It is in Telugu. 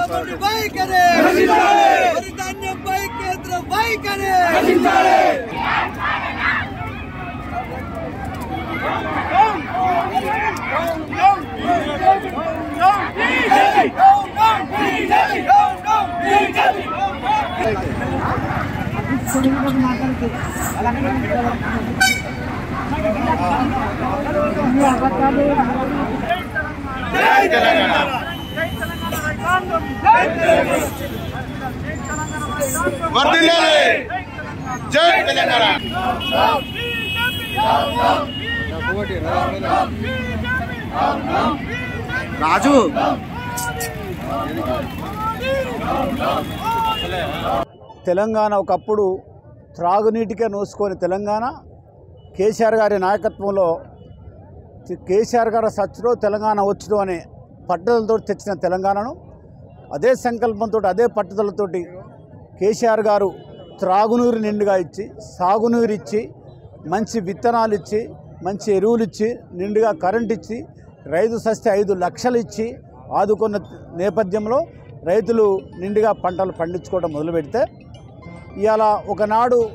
ముఖ్యమంత్రి వైఖరి వరిధాన్యంపై కేంద్ర వైఖరి జై తెలంగాణ రాజు తెలంగాణ ఒకప్పుడు త్రాగునీటికే నోసుకొని తెలంగాణ కేసీఆర్ గారి నాయకత్వంలో కేసీఆర్ గారు సచ్చులో తెలంగాణ వచ్చుడు అనే పట్టుదలతో తెచ్చిన తెలంగాణను అదే సంకల్పంతో అదే పట్టుదలతోటి కేసీఆర్ గారు త్రాగునీరు నిండుగా ఇచ్చి సాగునీరు ఇచ్చి మంచి విత్తనాలు ఇచ్చి మంచి ఎరువులు ఇచ్చి నిండుగా కరెంట్ ఇచ్చి రైతు సస్తే 5 లక్షలు ఇచ్చి ఆదుకున్న నేపథ్యంలో రైతులు నిండుగా పంటలు పండించుకోవడం మొదలుపెడితే ఇవాళ ఒకనాడు